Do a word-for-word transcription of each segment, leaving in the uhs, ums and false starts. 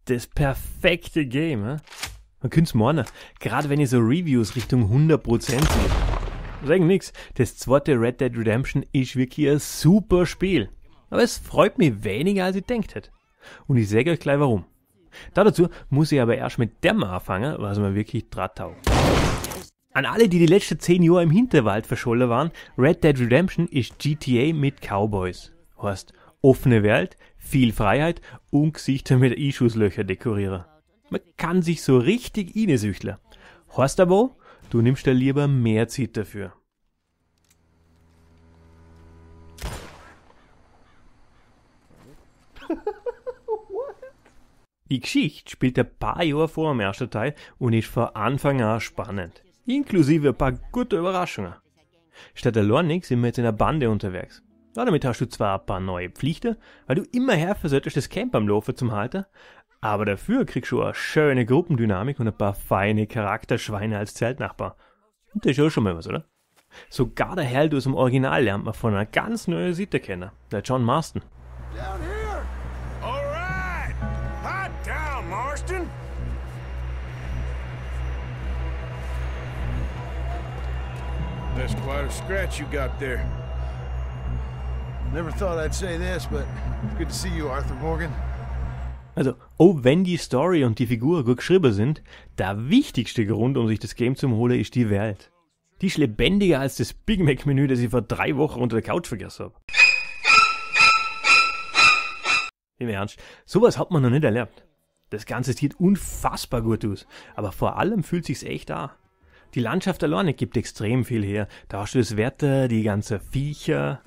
das perfekte Game, he? Man könnte es meinen, gerade wenn ich so Reviews Richtung hundert Prozent sehe. Sagen nix, das zweite Red Dead Redemption ist wirklich ein super Spiel. Aber es freut mich weniger, als ich gedacht hätte. Und ich sage euch gleich warum. Da dazu muss ich aber erst mit dem anfangen, was mir wirklich draht taugt. An alle, die die letzten zehn Jahre im Hinterwald verschollen waren, Red Dead Redemption ist G T A mit Cowboys. Heißt, offene Welt, viel Freiheit und Gesichter mit Einschusslöcher dekorieren. Man kann sich so richtig reinsüchteln. Heißt aber, du nimmst da lieber mehr Zeit dafür. Die Geschichte spielt ein paar Jahre vor dem ersten Teil und ist von Anfang an spannend. Inklusive ein paar gute Überraschungen. Statt allein nix sind wir jetzt in einer Bande unterwegs. Ja, damit hast du zwar ein paar neue Pflichten, weil du immer helfen solltest, das Camp am Laufen zum halten, aber dafür kriegst du eine schöne Gruppendynamik und ein paar feine Charakterschweine als Zeltnachbar. Und das ist ja schon mal was, oder? Sogar der Held aus dem Original lernt man von einer ganz neuen Seite kennen, der John Marston. Down here. All right. Hot down, Marston. That's quite a scratch you got there. Never thought I'd say this, but good to see you, Arthur Morgan. Also, oh, wenn die Story und die Figur gut geschrieben sind, der wichtigste Grund, um sich das Game zu holen, ist die Welt. Die ist lebendiger als das Big Mac-Menü, das ich vor drei Wochen unter der Couch vergessen habe. Im Ernst, sowas hat man noch nicht erlebt. Das Ganze sieht unfassbar gut aus, aber vor allem fühlt sich's echt an. Die Landschaft alleine gibt extrem viel her. Da hast du das Wetter, die ganzen Viecher.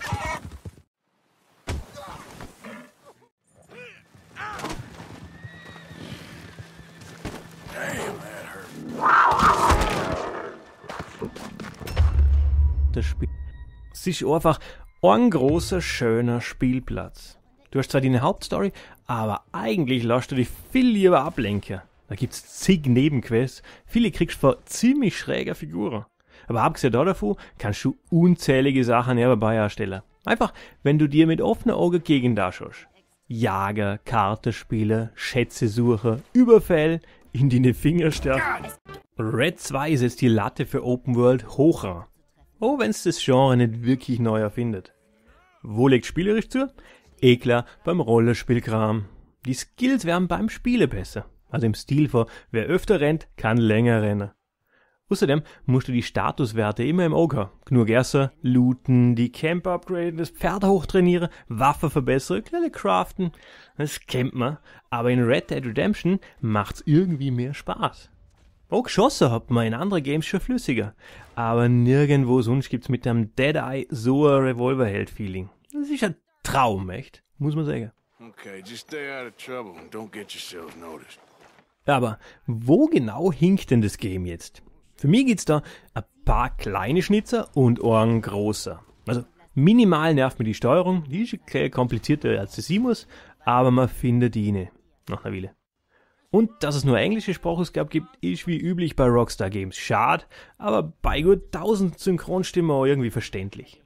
Das Spiel. Es ist einfach ein großer, schöner Spielplatz. Du hast zwar deine Hauptstory, aber eigentlich lässt du dich viel lieber ablenken. Da gibt's zig Nebenquests, viele kriegst du von ziemlich schräger Figuren. Aber abgesehen davon kannst du unzählige Sachen nebenbei erstellen. Einfach, wenn du dir mit offenen Augen gegen da schaust. Jagen, Kartenspiele, Schätze suchen, Überfall, in deine Finger sterben. Red zwei setzt die Latte für Open World hoch an. Oh, wenn's das Genre nicht wirklich neu erfindet. Wo legt spielerisch zu? Eh klar, beim Rollenspielkram. Die Skills werden beim Spielen besser. Also im Stil von, wer öfter rennt, kann länger rennen. Außerdem musst du die Statuswerte immer im Auge haben. Genug essen, looten, die Camper upgraden, das Pferd hochtrainieren, Waffen verbessern, kleine craften. Das kennt man. Aber in Red Dead Redemption macht's irgendwie mehr Spaß. Auch geschossen hat man in anderen Games schon flüssiger. Aber nirgendwo sonst gibt's mit dem Deadeye so ein Revolverheld-Feeling. Das ist ein Traum, echt, muss man sagen. Okay, just stay out of trouble and don't get yourselves noticed. Aber wo genau hinkt denn das Game jetzt? Für mich gibt's da ein paar kleine Schnitzer und einen großer. Also minimal nervt mir die Steuerung, die ist okay, komplizierter als das sein muss, aber man findet die nicht nach einer Weile. Und dass es nur englische Sprachausgabe gibt, ist wie üblich bei Rockstar Games. Schade, aber bei gut tausend Synchronstimmen auch irgendwie verständlich.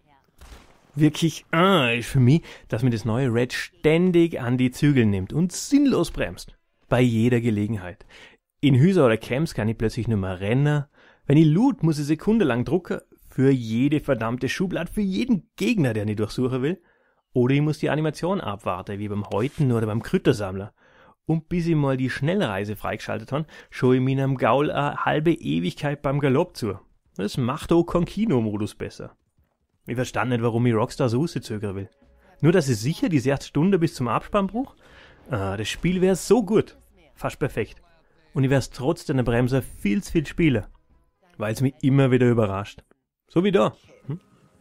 Wirklich ah, ist für mich, dass mir das neue Red ständig an die Zügel nimmt und sinnlos bremst. Bei jeder Gelegenheit. In Häuser oder Camps kann ich plötzlich nur mal rennen. Wenn ich loot, muss ich sekundenlang drucken. Für jede verdammte Schublade, für jeden Gegner, der nicht durchsuchen will. Oder ich muss die Animation abwarten, wie beim Häuten oder beim Kräutersammler. Und bis ich mal die Schnellreise freigeschaltet habe, schaue ich meinem Gaul eine halbe Ewigkeit beim Galopp zu. Das macht auch keinen Kino-Modus besser. Ich verstand nicht, warum ich Rockstar so rauszögern will. Nur, dass ich sicher die sechzig Stunden bis zum Abspann brauche? Ah, das Spiel wäre so gut. Fast perfekt. Und ich werde es trotz der Bremse viel zu viel spielen. Weil es mich immer wieder überrascht. So wie da. Hm?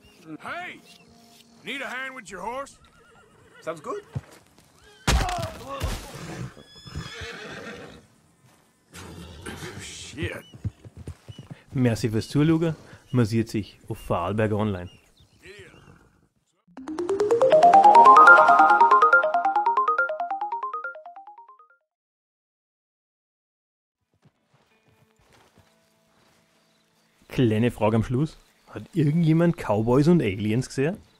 Hey! Need a hand with your horse? Sounds good. Shit. Merci fürs Zuschauen. Man sieht sich auf Vorarlberg Online. Kleine Frage am Schluss. Hat irgendjemand Cowboys und Aliens gesehen?